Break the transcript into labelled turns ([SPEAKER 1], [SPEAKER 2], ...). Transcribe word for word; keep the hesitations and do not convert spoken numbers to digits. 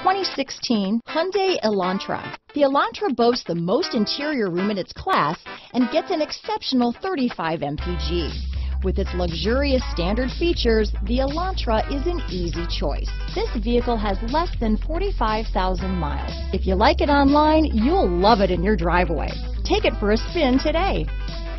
[SPEAKER 1] twenty sixteen Hyundai Elantra. The Elantra boasts the most interior room in its class and gets an exceptional thirty-five M P G. With its luxurious standard features, the Elantra is an easy choice. This vehicle has less than forty-five thousand miles. If you like it online, you'll love it in your driveway. Take it for a spin today.